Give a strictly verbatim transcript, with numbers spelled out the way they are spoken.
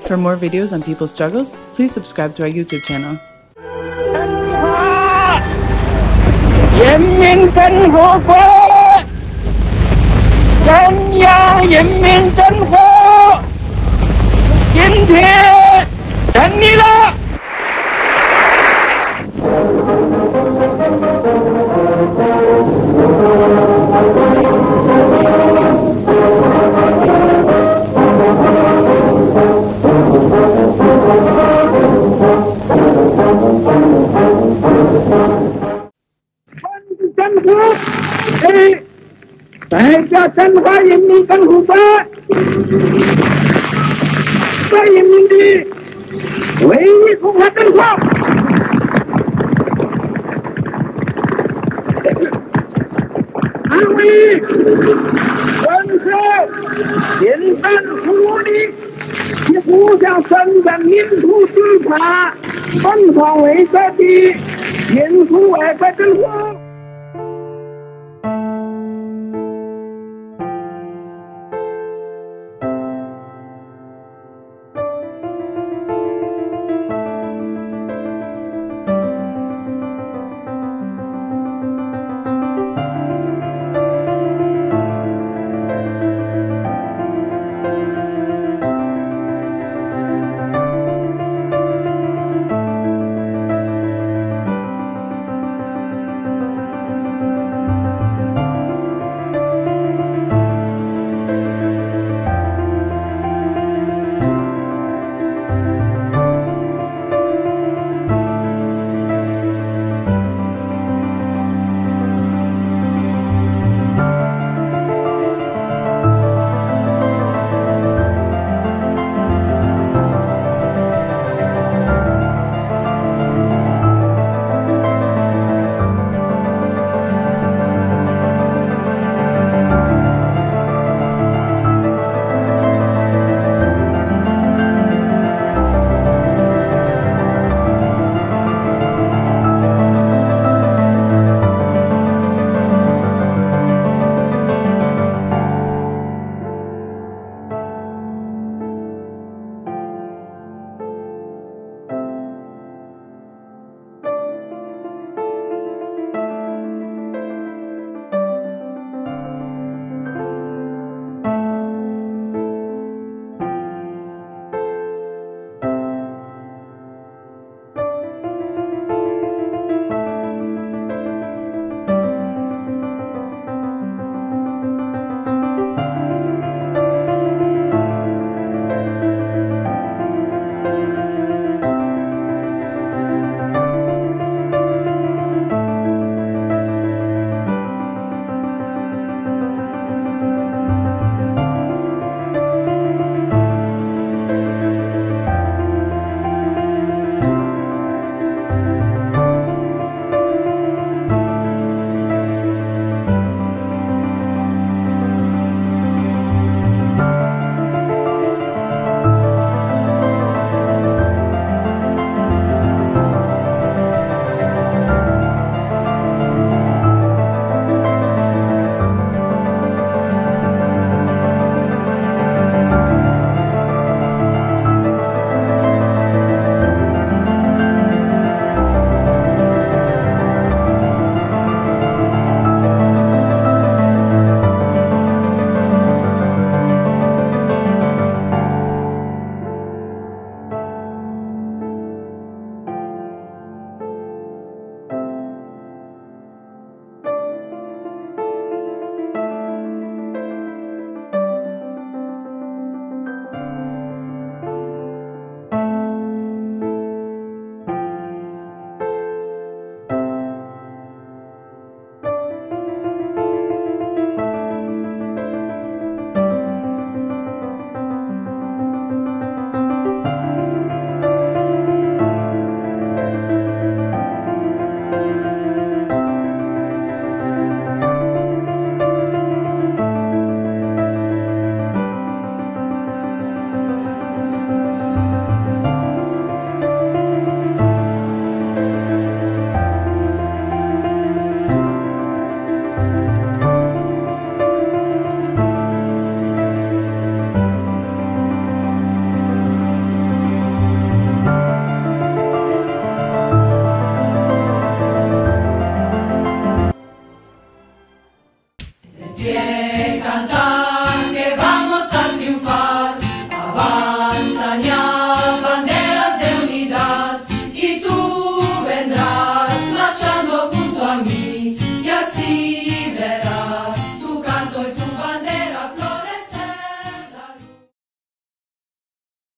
For more videos on people's struggles, please subscribe to our YouTube channel. 人民政府国，中央人民政府今天成立了。政府对代表中华人民共和国国人民的唯一合法政府，捍卫遵守人本福利，以互相尊重民主自发、本方为则的民主外国政府。 enseñar.